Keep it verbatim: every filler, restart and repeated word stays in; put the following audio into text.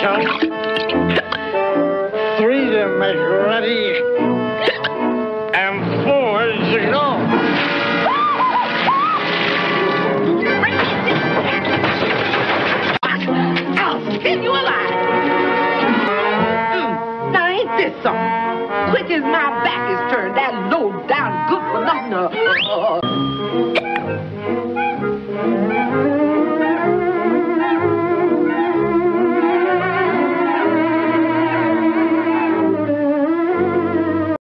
yourself. Three to make ready, and four to go. I'll skin you alive. Mm, now ain't this something? Quick as my back is turned, that low down good for nothing. Uh, uh, uh.